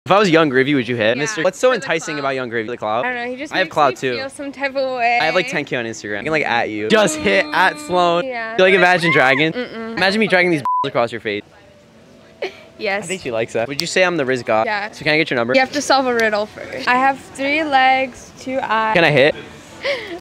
If I was Young Gravy, would you hit, Yeah. Mr.? What's so For the enticing clout. about Young Gravy? The clout? I don't know, he just I have makes clout me too. feel some type of way. I have like 10K on Instagram. I can like at you. Just hit at Sloan. Yeah. You like Imagine Dragon? Imagine me dragging these across your face. Yes. I think she likes that. Would you say I'm the Riz God? Yeah. So can I get your number? You have to solve a riddle first. I have 3 legs, 2 eyes. Can I hit?